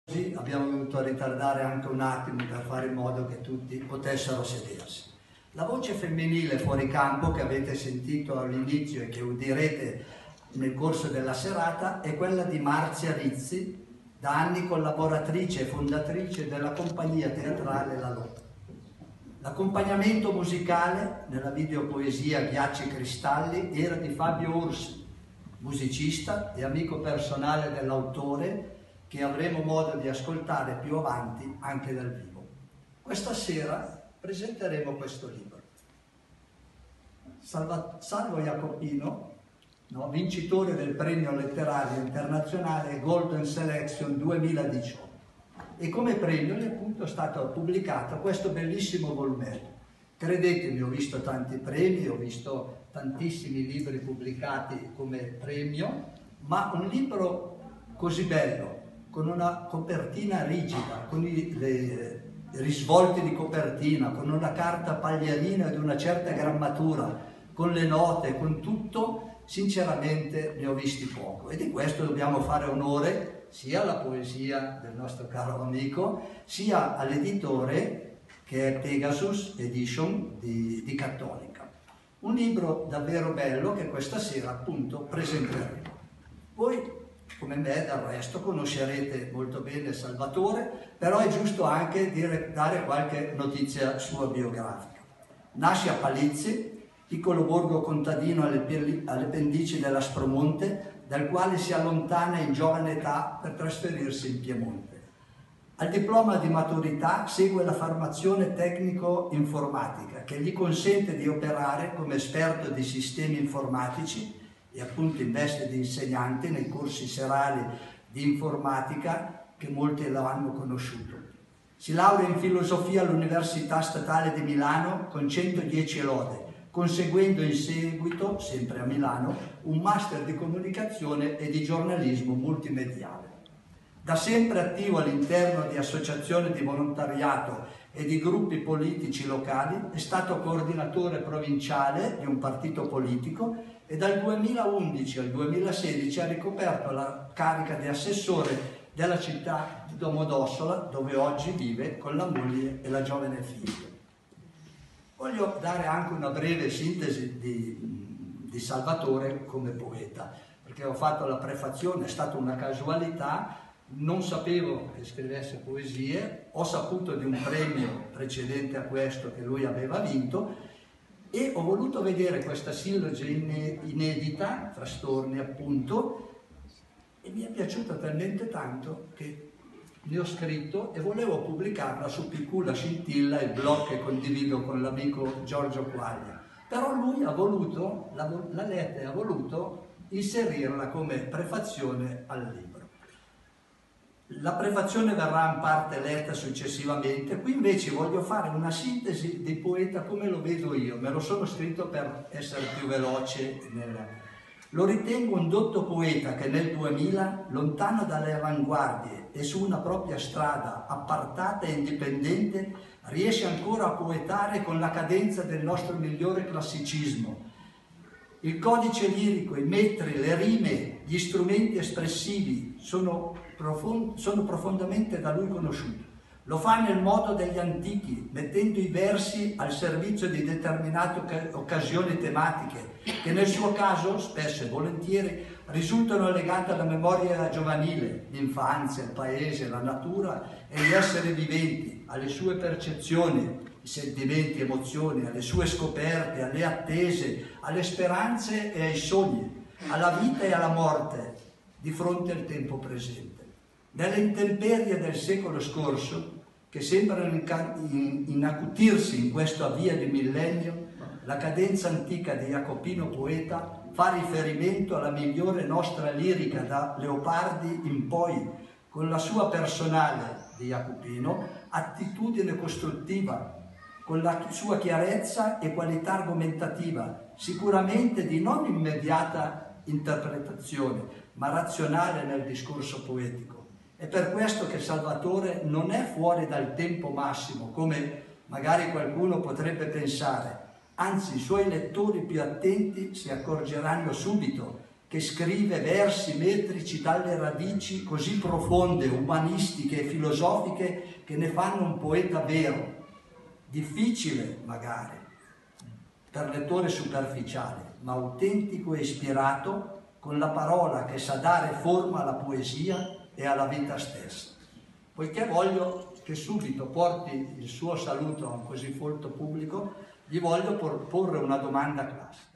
Così abbiamo dovuto ritardare anche un attimo per fare in modo che tutti potessero sedersi. La voce femminile fuori campo che avete sentito all'inizio e che udirete nel corso della serata è quella di Marzia Rizzi, da anni collaboratrice e fondatrice della compagnia teatrale La Lotta. L'accompagnamento musicale nella videopoesia Ghiacci e Cristalli era di Fabio Orsi, musicista e amico personale dell'autore, che avremo modo di ascoltare più avanti anche dal vivo. Questa sera presenteremo questo libro. Salvo Jacopino, vincitore del premio letterario internazionale Golden Selection 2018, e come premio gli è appunto stato pubblicato questo bellissimo volumetto. Credetemi, ho visto tanti premi, ho visto tantissimi libri pubblicati come premio, ma un libro così bello, con una copertina rigida, con i risvolti di copertina, con una carta pagliarina di una certa grammatura, con le note, con tutto, sinceramente ne ho visti poco. E di questo dobbiamo fare onore sia alla poesia del nostro caro amico, sia all'editore che è Pegasus Edition di Cattolica. Un libro davvero bello che questa sera appunto presenteremo. Voi, come me del resto, conoscerete molto bene Salvatore, però è giusto anche dare qualche notizia sua biografica. Nasce a Palizzi, piccolo borgo contadino alle pendici dell'Aspromonte, dal quale si allontana in giovane età per trasferirsi in Piemonte. Al diploma di maturità segue la formazione tecnico-informatica, che gli consente di operare come esperto di sistemi informatici e appunto in veste di insegnante nei corsi serali di informatica che molti lo hanno conosciuto. Si laurea in filosofia all'Università Statale di Milano con 110 lode, conseguendo in seguito, sempre a Milano, un master di comunicazione e di giornalismo multimediale. Da sempre attivo all'interno di associazioni di volontariato e di gruppi politici locali, è stato coordinatore provinciale di un partito politico e dal 2011 al 2016 ha ricoperto la carica di assessore della città di Domodossola, dove oggi vive con la moglie e la giovane figlia. Voglio dare anche una breve sintesi di Salvatore come poeta, perché ho fatto la prefazione, è stata una casualità, non sapevo che scrivesse poesie, ho saputo di un premio precedente a questo che lui aveva vinto e ho voluto vedere questa silloge inedita, Frastorni appunto, e mi è piaciuta talmente tanto che ne ho scritto e volevo pubblicarla su Piccola Scintilla, il blog che condivido con l'amico Giorgio Quaglia. Però lui ha voluto, la letta ha voluto inserirla come prefazione al libro. La prefazione verrà in parte letta successivamente, qui invece voglio fare una sintesi del poeta come lo vedo io, me lo sono scritto per essere più veloce. Lo ritengo un dotto poeta che nel 2000, lontano dalle avanguardie e su una propria strada appartata e indipendente, riesce ancora a poetare con la cadenza del nostro migliore classicismo. Il codice lirico, i metri, le rime, gli strumenti espressivi sono profondamente da lui conosciuti. Lo fa nel modo degli antichi, mettendo i versi al servizio di determinate occasioni tematiche, che nel suo caso, spesso e volentieri, risultano legate alla memoria giovanile, l'infanzia, il paese, la natura e gli esseri viventi, alle sue percezioni, i sentimenti, emozioni, alle sue scoperte, alle attese, alle speranze e ai sogni, alla vita e alla morte, di fronte al tempo presente. Nelle intemperie del secolo scorso, che sembrano inacutirsi in questa via di millennio, la cadenza antica di Jacopino poeta fa riferimento alla migliore nostra lirica da Leopardi in poi, con la sua personale, di Jacopino, attitudine costruttiva, con la sua chiarezza e qualità argomentativa, sicuramente di non immediata interpretazione, ma razionale nel discorso poetico. È per questo che Salvatore non è fuori dal tempo massimo, come magari qualcuno potrebbe pensare, anzi i suoi lettori più attenti si accorgeranno subito che scrive versi metrici dalle radici così profonde, umanistiche e filosofiche che ne fanno un poeta vero, difficile magari per lettore superficiale, ma autentico e ispirato, con la parola che sa dare forma alla poesia e alla vita stessa. Poiché voglio che subito porti il suo saluto a un così folto pubblico, gli voglio porre una domanda classica.